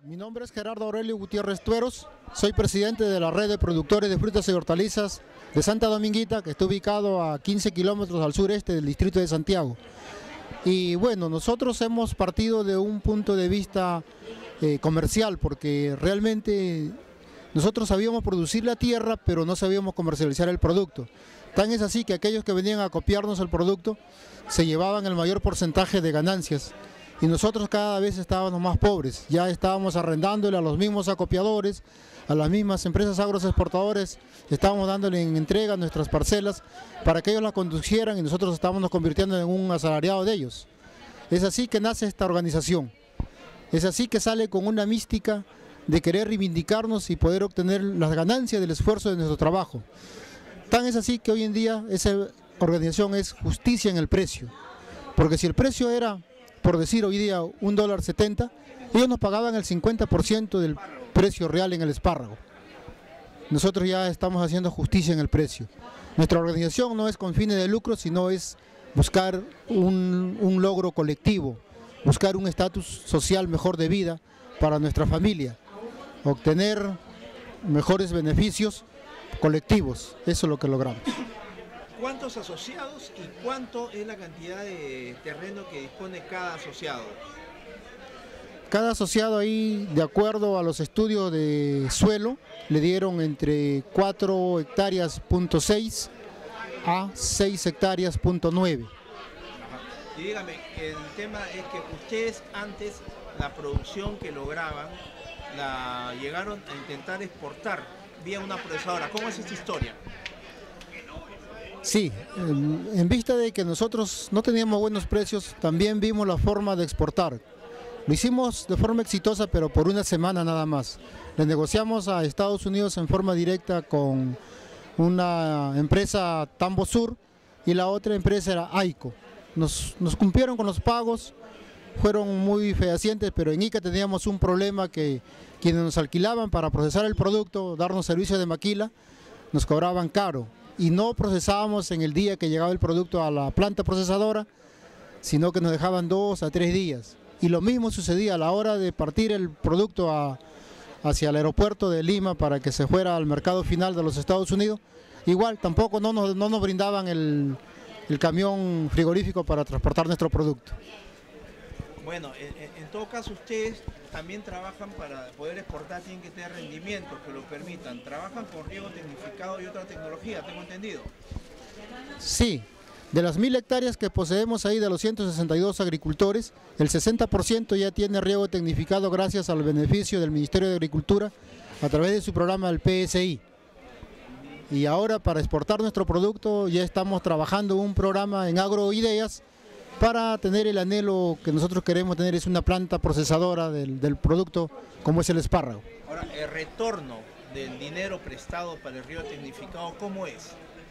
Mi nombre es Gerardo Aurelio Gutiérrez Tueros, soy presidente de la red de productores de frutas y hortalizas de Santa Dominguita, que está ubicado a 15 kilómetros al sureste del distrito de Santiago. Y bueno, nosotros hemos partido de un punto de vista comercial, porque realmente nosotros sabíamos producir la tierra, pero no sabíamos comercializar el producto. Tan es así que aquellos que venían a copiarnos el producto se llevaban el mayor porcentaje de ganancias. Y nosotros cada vez estábamos más pobres, ya estábamos arrendándole a los mismos acopiadores, a las mismas empresas agroexportadores, estábamos dándole en entrega nuestras parcelas para que ellos las conducieran y nosotros estábamos convirtiendo en un asalariado de ellos. Es así que nace esta organización, es así que sale con una mística de querer reivindicarnos y poder obtener las ganancias del esfuerzo de nuestro trabajo. Tan es así que hoy en día esa organización es justicia en el precio, porque si el precio era, por decir hoy día, $1.70, ellos nos pagaban el 50% del precio real en el espárrago. Nosotros ya estamos haciendo justicia en el precio. Nuestra organización no es con fines de lucro, sino es buscar un logro colectivo, buscar un estatus social mejor de vida para nuestra familia, obtener mejores beneficios colectivos. Eso es lo que logramos. ¿Cuántos asociados y cuánto es la cantidad de terreno que dispone cada asociado? Cada asociado ahí, de acuerdo a los estudios de suelo, le dieron entre 4 hectáreas.6 a 6 hectáreas.9. Y dígame, el tema es que ustedes antes la producción que lograban la llegaron a intentar exportar vía una procesadora. ¿Cómo es esta historia? Sí, en vista de que nosotros no teníamos buenos precios, también vimos la forma de exportar. Lo hicimos de forma exitosa, pero por una semana nada más. Le negociamos a Estados Unidos en forma directa con una empresa Tambo Sur y la otra empresa era AICO. Nos cumplieron con los pagos, fueron muy fehacientes, pero en Ica teníamos un problema que quienes nos alquilaban para procesar el producto, darnos servicio de maquila, nos cobraban caro. Y no procesábamos en el día que llegaba el producto a la planta procesadora, sino que nos dejaban 2 a 3 días. Y lo mismo sucedía a la hora de partir el producto hacia el aeropuerto de Lima para que se fuera al mercado final de los Estados Unidos. Igual, tampoco no nos brindaban el camión frigorífico para transportar nuestro producto. Bueno, en todo caso ustedes también trabajan para poder exportar, tienen que tener rendimientos que lo permitan. Trabajan con riego tecnificado y otra tecnología, tengo entendido. Sí, de las 1000 hectáreas que poseemos ahí de los 162 agricultores, el 60% ya tiene riego tecnificado gracias al beneficio del Ministerio de Agricultura a través de su programa del PSI. Y ahora para exportar nuestro producto ya estamos trabajando un programa en Agroideas para tener el anhelo que nosotros queremos tener, es una planta procesadora del producto como es el espárrago. Ahora, el retorno del dinero prestado para el riego tecnificado, ¿cómo es?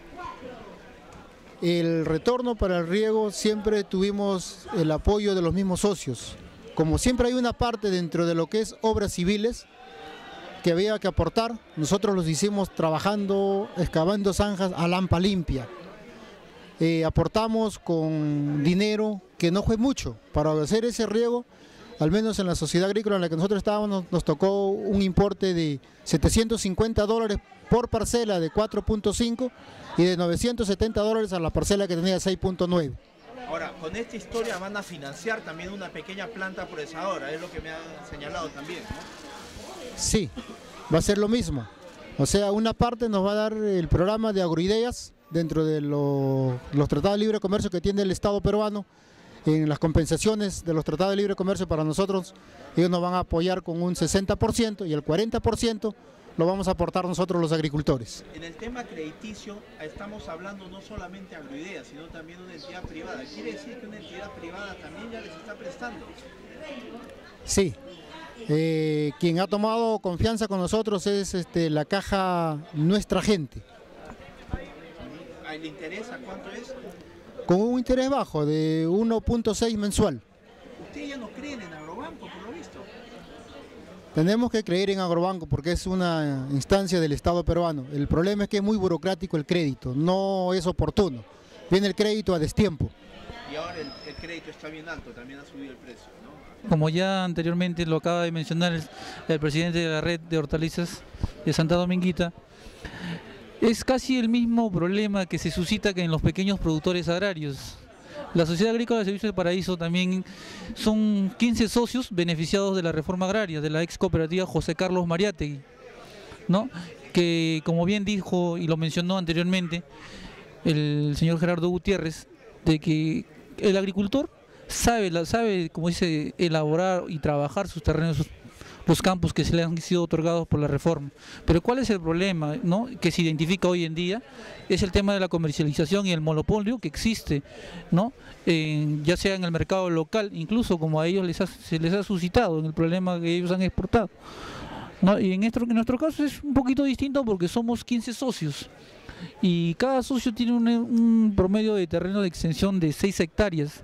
El retorno para el riego siempre tuvimos el apoyo de los mismos socios. Como siempre hay una parte dentro de lo que es obras civiles que había que aportar, nosotros los hicimos trabajando, excavando zanjas a lampa limpia. Aportamos con dinero que no fue mucho para hacer ese riego, al menos en la sociedad agrícola en la que nosotros estábamos nos tocó un importe de $750 por parcela de 4.5 y de $970 a la parcela que tenía 6.9. Ahora, con esta historia van a financiar también una pequeña planta procesadora, es lo que me han señalado también, ¿no? Sí, va a ser lo mismo. O sea, una parte nos va a dar el programa de Agroideas dentro de los tratados de libre comercio que tiene el Estado peruano, en las compensaciones de los tratados de libre comercio para nosotros, ellos nos van a apoyar con un 60% y el 40% lo vamos a aportar nosotros los agricultores. En el tema crediticio estamos hablando no solamente de Agroideas, sino también de una entidad privada. ¿Quiere decir que una entidad privada también ya les está prestando? Sí. Quien ha tomado confianza con nosotros es la caja Nuestra Gente. ¿El interés a cuánto es? Con un interés bajo de 1.6 mensual. Ustedes ya no creen en Agrobanco, por lo visto. Tenemos que creer en Agrobanco porque es una instancia del Estado peruano. El problema es que es muy burocrático el crédito, no es oportuno. Viene el crédito a destiempo. Y ahora el crédito está bien alto, también ha subido el precio, ¿no? como ya anteriormente lo acaba de mencionar el presidente de la red de hortalizas de Santa Dominguita, es casi el mismo problema que se suscita que en los pequeños productores agrarios. La Sociedad Agrícola de Servicios del Paraíso también son 15 socios beneficiados de la reforma agraria, de la ex cooperativa José Carlos Mariátegui, ¿no? Que como bien dijo y lo mencionó anteriormente el señor Gerardo Gutiérrez, de que el agricultor sabe, como dice, elaborar y trabajar sus terrenos, los campos que se le han sido otorgados por la reforma. Pero ¿cuál es el problema, ¿no?, que se identifica hoy en día? Es el tema de la comercialización y el monopolio que existe, ¿no?, ya sea en el mercado local, incluso como a ellos se les ha suscitado en el problema que ellos han exportado, ¿no? Y en nuestro caso es un poquito distinto porque somos 15 socios y cada socio tiene un promedio de terreno de extensión de 6 hectáreas.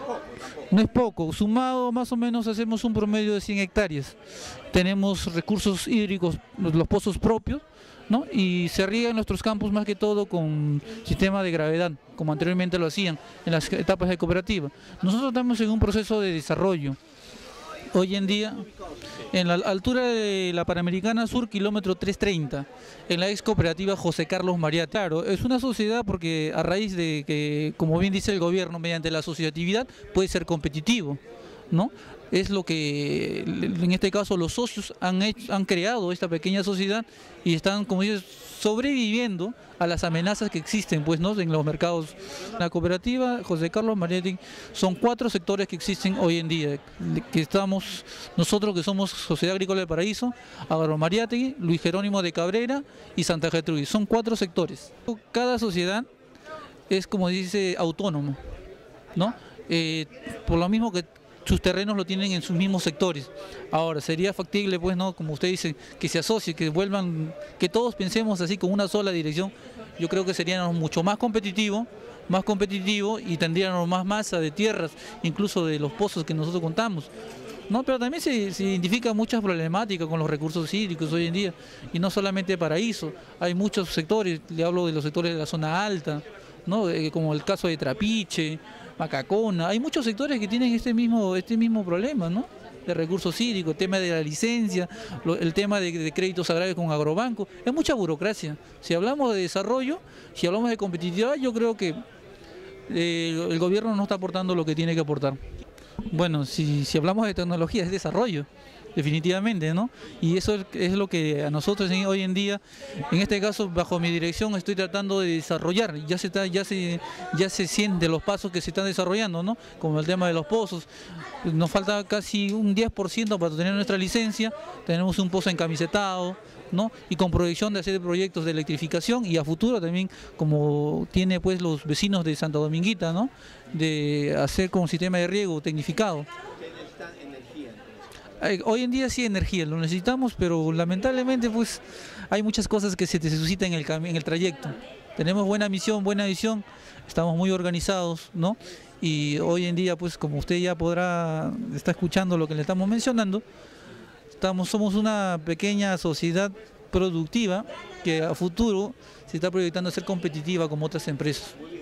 No es poco, sumado más o menos hacemos un promedio de 100 hectáreas. Tenemos recursos hídricos, los pozos propios, ¿no? Y se riegan nuestros campos más que todo con sistema de gravedad, como anteriormente lo hacían en las etapas de cooperativa. Nosotros estamos en un proceso de desarrollo. Hoy en día, en la altura de la Panamericana Sur, kilómetro 330, en la ex cooperativa José Carlos Mariátegui. Claro, es una sociedad porque a raíz de que, como bien dice el gobierno, mediante la asociatividad puede ser competitivo, ¿no? Es lo que, en este caso, los socios han creado esta pequeña sociedad y están, como dices, sobreviviendo a las amenazas que existen, pues, ¿no?, en los mercados. La cooperativa José Carlos Mariátegui son 4 sectores que existen hoy en día, que estamos nosotros, que somos Sociedad Agrícola del Paraíso, Agro Mariátegui, Luis Jerónimo de Cabrera y Santa Gertrudis. Son 4 sectores. Cada sociedad es, como dice, autónomo, ¿no? Por lo mismo que sus terrenos lo tienen en sus mismos sectores. Ahora, sería factible, pues, ¿no?, como usted dice, que se asocie, que vuelvan, que todos pensemos así con una sola dirección. Yo creo que seríamos mucho más competitivos y tendríamos más masa de tierras, incluso de los pozos que nosotros contamos, ¿no? Pero también se identifica muchas problemáticas con los recursos hídricos hoy en día, y no solamente Paraíso, hay muchos sectores, le hablo de los sectores de la zona alta, ¿no?, como el caso de Trapiche, Macacona. Hay muchos sectores que tienen este mismo problema, ¿no?, de recursos hídricos, el tema de la licencia, el tema de créditos agrarios con agrobanco. Es mucha burocracia. Si hablamos de desarrollo, si hablamos de competitividad, yo creo que el gobierno no está aportando lo que tiene que aportar. Bueno, si hablamos de tecnología, es desarrollo, definitivamente, ¿no? Y eso es lo que a nosotros hoy en día, en este caso, bajo mi dirección, estoy tratando de desarrollar. Ya se sienten los pasos que se están desarrollando, ¿no?, como el tema de los pozos. Nos falta casi un 10% para tener nuestra licencia. Tenemos un pozo encamisetado, ¿no?, y con proyección de hacer proyectos de electrificación, y a futuro también, como tiene, pues, los vecinos de Santa Dominguita, ¿no?, de hacer con un sistema de riego tecnificado. Hoy en día sí energía, lo necesitamos, pero lamentablemente, pues, hay muchas cosas que se suscitan en el trayecto. Tenemos buena misión, buena visión, estamos muy organizados, ¿no? Y hoy en día, pues, como usted ya está escuchando lo que le estamos mencionando, somos una pequeña sociedad productiva que a futuro se está proyectando a ser competitiva como otras empresas.